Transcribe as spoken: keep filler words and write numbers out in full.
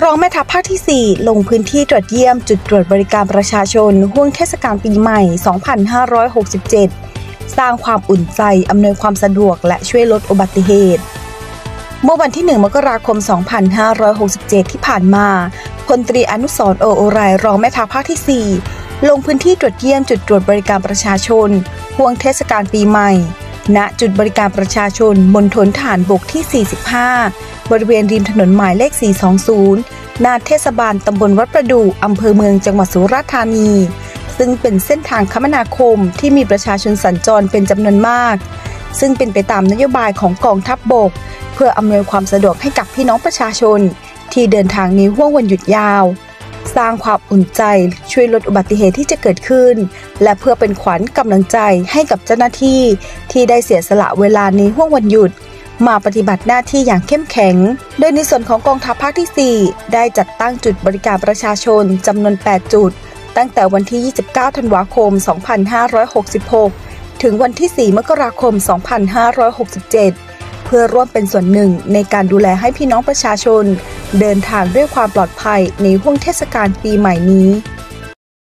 องแม่ทัพภาคที่ สี่ ลงพื้นที่ตรวจเยี่ยมจุดตรวจบริการประชาชนห่วงเทศกาลปีใหม่ สองพันห้าร้อยหกสิบเจ็ด สร้างความอุ่นใจอำนวยความสะดวกและช่วยลดอุบัติเหตุเมื่อวันที่ หนึ่ง มกราคม สองพันห้าร้อยหกสิบเจ็ด ที่ผ่านมาพลตรีอนุสรณ์ โอโอไรรองแม่ทัพภาคที่ สี่ ลงพื้นที่ตรวจเยี่ยมจุดตรวจบริการประชาชนห่วงเทศกาลปีใหม่ณจุดบริการประชาชนมณฑลทหารบกที่ สี่สิบห้า บริเวณริมถนนหมายเลข สี่สองศูนย์ ณ เทศบาลตำบลวัดประดู่อำเภอเมืองจังหวัดสุราษฎร์ธานีซึ่งเป็นเส้นทางคมนาคมที่มีประชาชนสัญจรเป็นจำนวนมากซึ่งเป็นไปตามนโยบายของกองทัพบกเพื่ออำนวยความสะดวกให้กับพี่น้องประชาชนที่เดินทางในห่วงวันหยุดยาวสร้างความอุ่นใจช่วยลดอุบัติเหตุที่จะเกิดขึ้นและเพื่อเป็นขวัญกำลังใจให้กับเจ้าหน้าที่ที่ได้เสียสละเวลาในห่วงวันหยุดมาปฏิบัติหน้าที่อย่างเข้มแข็งโดยในส่วนของกองทัพภาคที่ สี่ ได้จัดตั้งจุดบริการประชาชนจำนวน แปด จุดตั้งแต่วันที่ ยี่สิบเก้า ธันวาคม สองพันห้าร้อยหกสิบหก ถึงวันที่ สี่ มกราคม สองพันห้าร้อยหกสิบเจ็ด เพื่อร่วมเป็นส่วนหนึ่งในการดูแลให้พี่น้องประชาชนเดินทางด้วยความปลอดภัยในห่วงเทศกาลปีใหม่นี้